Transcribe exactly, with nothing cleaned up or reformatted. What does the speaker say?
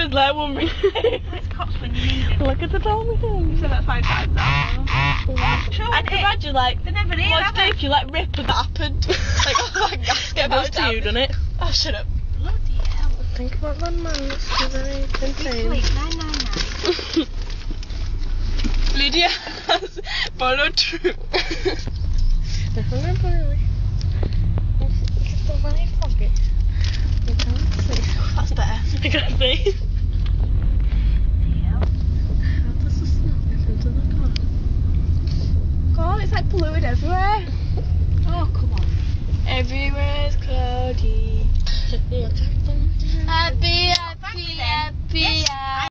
sounded like one ring. That's cops when you need it. Look at the tell me thing. So that's five times that. Sure, I can imagine like They're never near, what have to do they? if you like rip and that happened. Like oh my gosh, get those to you, done it? Oh shut up. Bloody hell. Think about that man, that's very insane. Wait, nine nine nine. Lydia has followed through. If I'm gonna borrow it, get the money pocket. You can't see. That's better. I can't see. Yeah. How does the snow get into the car? God, it's like polluted everywhere. Oh, come on. Everywhere is cloudy. Happy, happy, happy, happy.